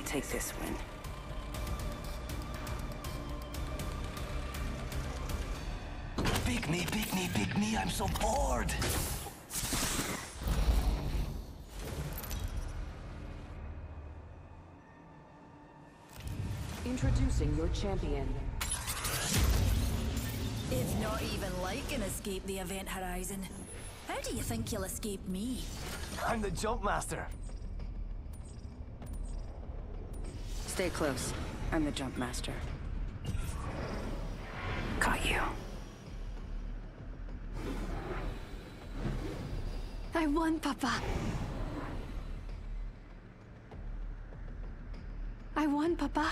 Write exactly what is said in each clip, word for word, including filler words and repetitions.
take this win. Pick me, pick me, pick me, I'm so bored! Introducing your champion. It's not even like an escape the event horizon. How do you think you'll escape me? I'm the jump master. Stay close. I'm the jump master. Got you. I won, Papa. I won, Papa.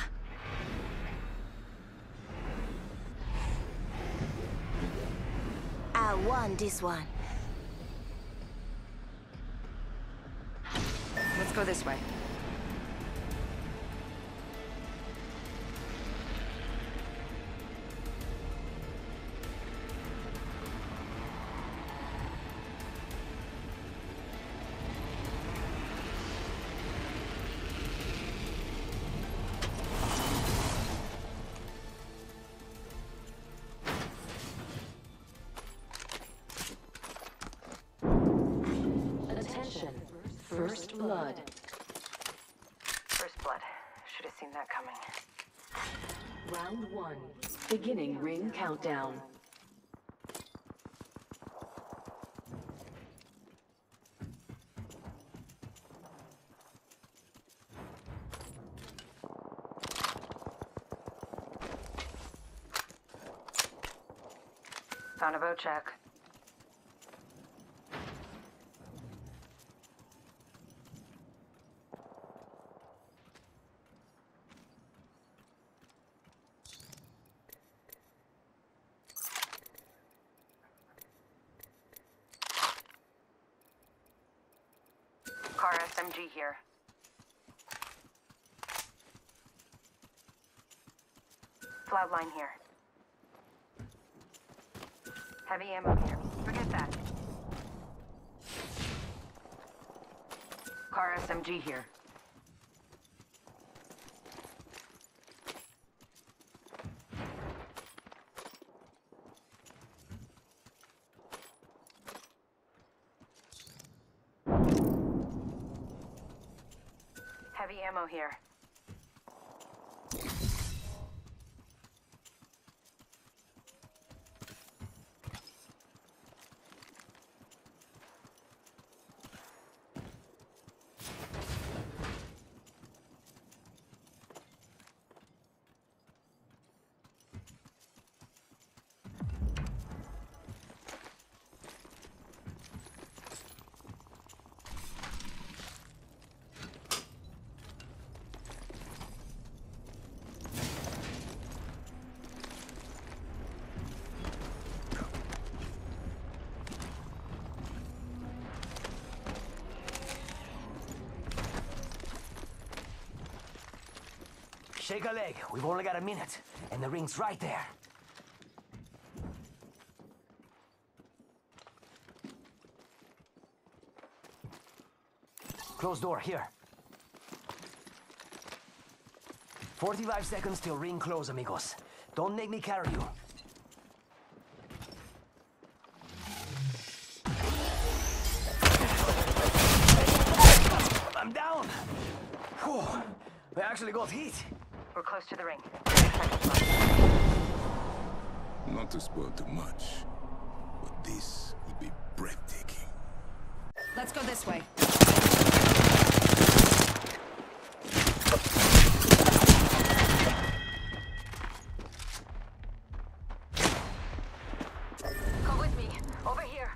I won this one. Let's go this way. First blood. First blood. Should have seen that coming. Round one. Beginning ring countdown. Found a boat check. Car S M G here. Flatline here. Heavy ammo here. Forget that. Car S M G here. Heavy ammo here. Shake a leg. We've only got a minute, and the ring's right there. Closed door, here. forty-five seconds till ring close, amigos. Don't make me carry you. I'm down! Whew. I actually got heat. We're close to the ring. Not to spoil too much, but this will be breathtaking. Let's go this way. Come with me. Over here.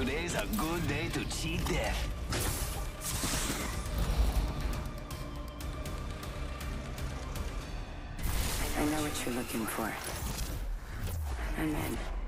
Today's a good day to cheat death. I know what you're looking for. I'm in.